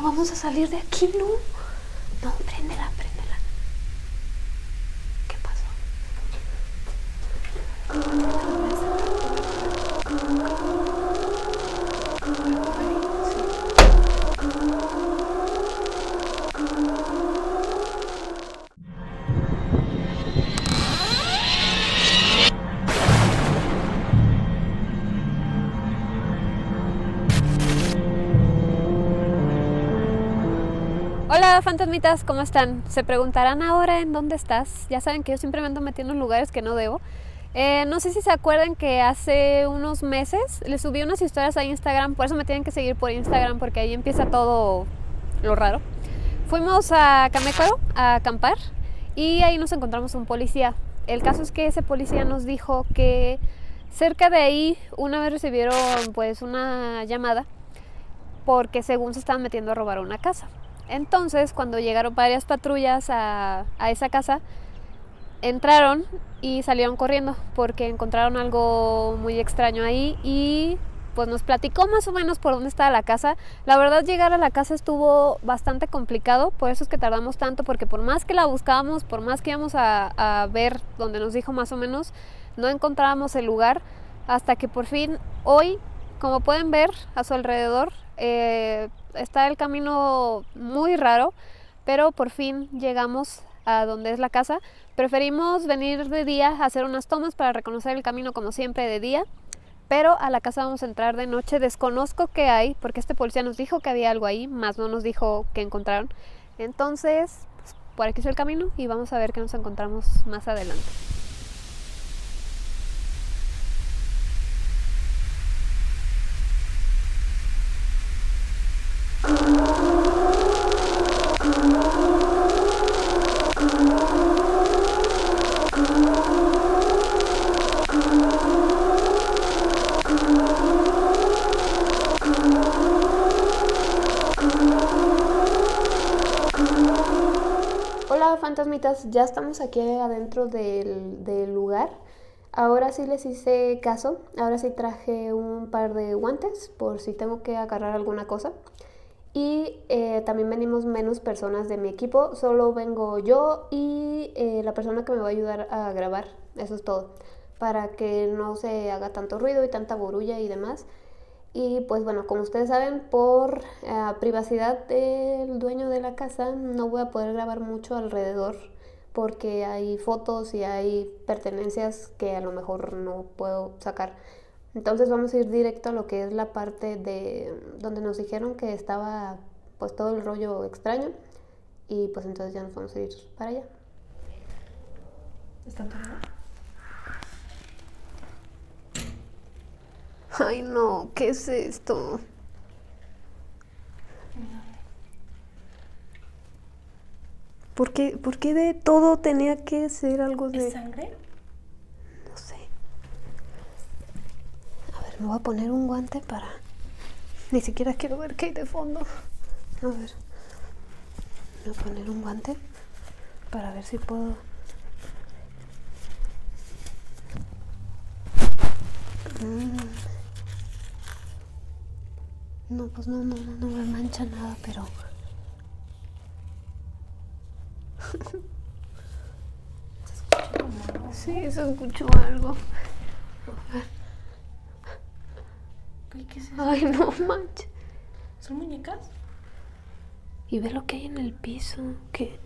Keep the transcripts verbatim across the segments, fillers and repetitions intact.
vamos a salir de aquí, no. No, préndela, préndela. ¿Qué pasó? Hola fantasmitas, ¿cómo están? Se preguntarán ahora en dónde estás. Ya saben que yo siempre me ando metiendo en lugares que no debo. Eh, no sé si se acuerdan que hace unos meses les subí unas historias a Instagram, por eso me tienen que seguir por Instagram porque ahí empieza todo lo raro. Fuimos a Camécuaro a acampar y ahí nos encontramos un policía. El caso es que ese policía nos dijo que cerca de ahí una vez recibieron pues una llamada porque según se estaban metiendo a robar una casa. Entonces, cuando llegaron varias patrullas a, a esa casa, entraron y salieron corriendo porque encontraron algo muy extraño ahí y pues nos platicó más o menos por dónde estaba la casa. La verdad, llegar a la casa estuvo bastante complicado, por eso es que tardamos tanto, porque por más que la buscábamos, por más que íbamos a, a ver donde nos dijo más o menos, no encontrábamos el lugar hasta que por fin hoy, como pueden ver a su alrededor, eh, está el camino muy raro, pero por fin llegamos a donde es la casa. Preferimos venir de día a hacer unas tomas para reconocer el camino como siempre de día, pero a la casa vamos a entrar de noche. Desconozco qué hay, porque este policía nos dijo que había algo ahí, más no nos dijo qué encontraron. Entonces, pues, por aquí es el camino y vamos a ver qué nos encontramos más adelante. Hola fantasmitas, ya estamos aquí adentro del, del lugar. Ahora sí les hice caso, ahora sí traje un par de guantes por si tengo que agarrar alguna cosa. Y eh, también venimos menos personas de mi equipo, solo vengo yo y eh, la persona que me va a ayudar a grabar, eso es todo, para que no se haga tanto ruido y tanta burulla y demás. Y pues bueno, como ustedes saben, por eh, privacidad del dueño de la casa no voy a poder grabar mucho alrededor porque hay fotos y hay pertenencias que a lo mejor no puedo sacar. Entonces vamos a ir directo a lo que es la parte de donde nos dijeron que estaba pues todo el rollo extraño y pues entonces ya nos vamos a ir para allá. ¿Está todo? Ay no, ¿qué es esto? ¿Por qué, ¿Por qué de todo tenía que ser algo de...? ¿Es sangre? No sé. A ver, me voy a poner un guante para... Ni siquiera quiero ver qué hay de fondo. A ver. Me voy a poner un guante para ver si puedo... Mm. No, pues no, no, no me mancha nada, pero... Sí, se escuchó algo. A ver. ¿Qué es eso? Ay, no manches. ¿Son muñecas? Y ve lo que hay en el piso. ¿Qué?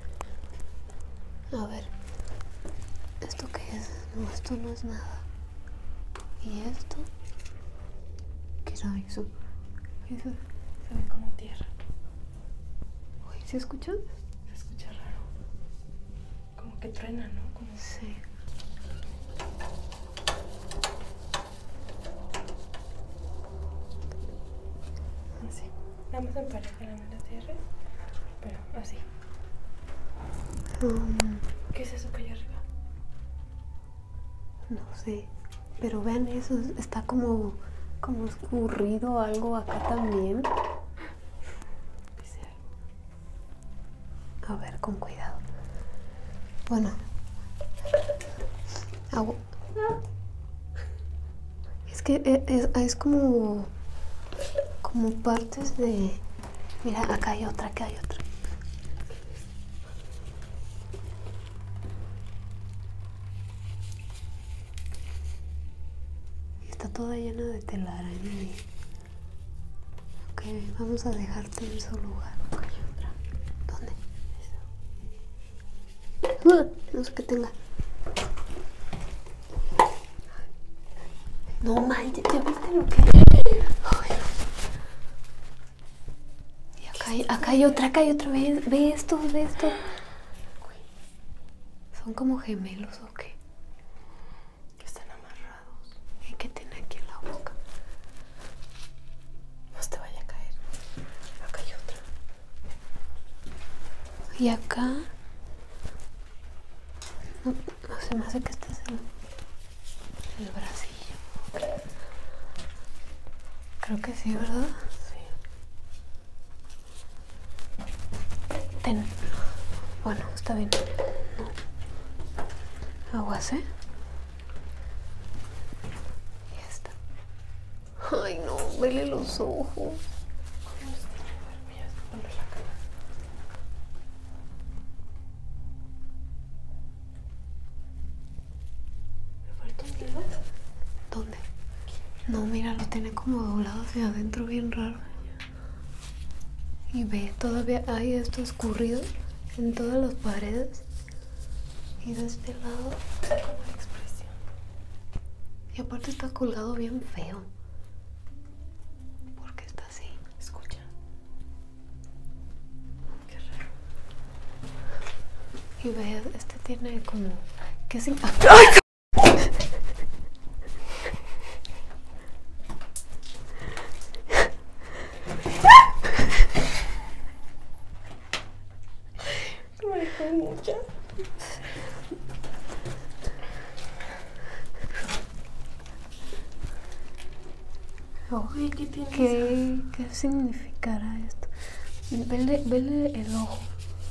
A ver. ¿Esto qué es? No, esto no es nada. ¿Y esto? ¿Qué era eso? ¿Qué es eso? Se ve como tierra. Uy, ¿se escucha? Se escucha raro. Como que truena, ¿no? Como... Sí. Así. Nada más en pareja la la tierra. Pero así. Um, ¿Qué es eso que hay arriba? no sé. Pero vean eso. Está como... Como escurrido algo acá también. Dice A algo. ver, con cuidado. Bueno. Agua. Es que es, es como... Como partes de... Mira, acá hay otra, acá hay otra. Está toda llena de telaraña. Ok, vamos a dejarte en su lugar. Acá hay otra. ¿Dónde? Uh, no sé qué tenga. No manches, ¿ya viste lo que hay? Ay, y acá hay, acá hay otra, acá hay otra. Ve, ve estos, ve estos. ¿Son como gemelos o qué? Están amarrados. ¿Y qué tiene aquí en la boca? No se te vaya a caer. Acá hay otra. Y acá... No, no, se me hace que este es el, el bracillo. Creo que sí, ¿verdad? Sí. Ten. Bueno, está bien. No. Aguas, ¿eh? Ya está. Ay, no, vele los ojos. ¿Cómo está? Mira, ponle la cara. ¿Me falta un dedo? ¿Dónde? No, mira, lo tiene como doblado hacia adentro, bien raro. Y ve, todavía hay esto escurrido en todas las paredes. Y de este lado, Como expresión. y aparte está colgado bien feo. ¿Por qué está así? Escucha. Qué raro. Y ve, este tiene como... ¿Qué sin... Me dejó mucha. Oye, ¿qué tienes? ¿Qué, ¿Qué significará esto? Vele, vele el ojo.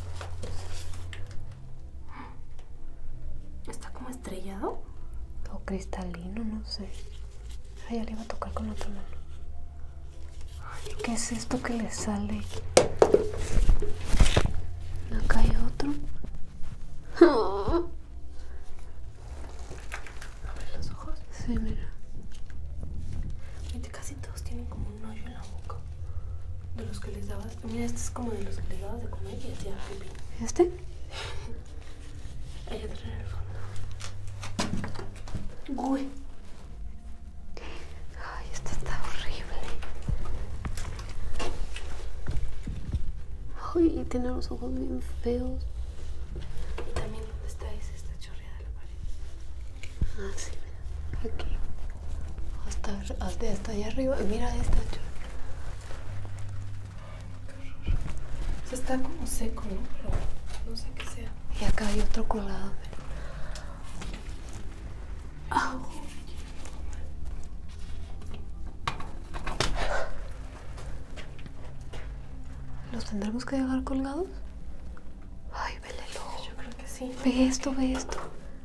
¿Está como estrellado? O cristalino, no sé. Ay, ya le iba a tocar con la otra mano. ¿Qué es esto que le sale? Acá hay otro. Abre los ojos. Sí, mira. Viste, casi todos tienen como un hoyo en la boca. De los que les dabas. Mira, este es como de los que les dabas de comer y hacía pipí. ¿Este? Hay otro en el fondo. Uy. Ay, este está horrible. Ay, tiene los ojos bien feos. Y también donde está ese está chorreada la pared. Ah, sí, mira. Aquí. Hasta, hasta, hasta allá arriba. Mira esta chorreada. O sea, está como seco, ¿no? Pero no sé qué sea. Y acá hay otro colado. Ah. ¿Los tendremos que dejar colgados? Ay, vele el ojo. Yo creo que sí. Ve esto, ve esto.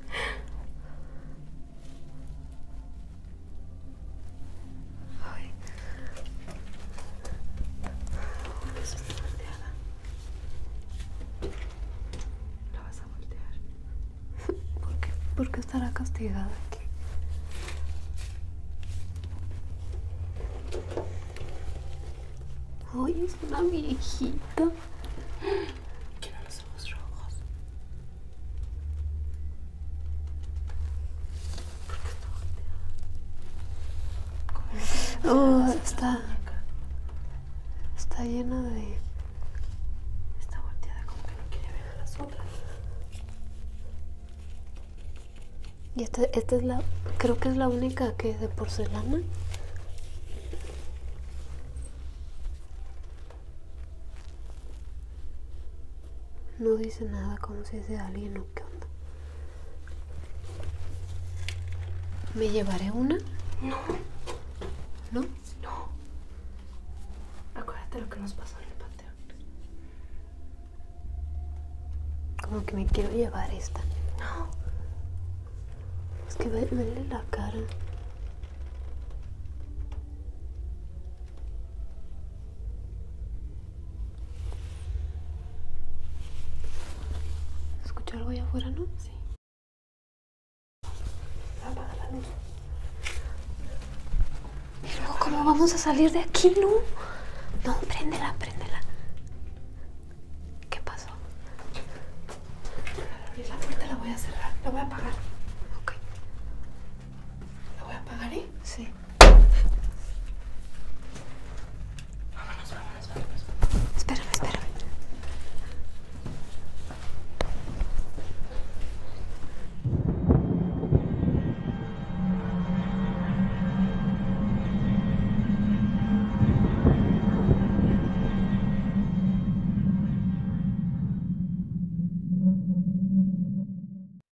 Ay. Eso está volteada. La vas a voltear. ¿Por qué? ¿Por qué estará castigada aquí? Ay, es una viejita. Tiene los ojos rojos. ¿Por qué está volteada? Como Oh, no te está, está llena de... Está volteada como que no quiere ver a las otras. Y esta, esta es la... Creo que es la única que es de porcelana. No dice nada como si es de alguien o qué onda. ¿Me llevaré una? No. ¿No? No. Acuérdate lo que nos pasó en el panteón. Como que me quiero llevar esta. No. Es que ve, vele la cara. escucho algo allá afuera, ¿no? Sí. Apaga la luz. Y luego, ¿cómo vamos a salir de aquí, no? No, préndela, préndela. ¿Qué pasó? Y la puerta la voy a cerrar, la voy a apagar.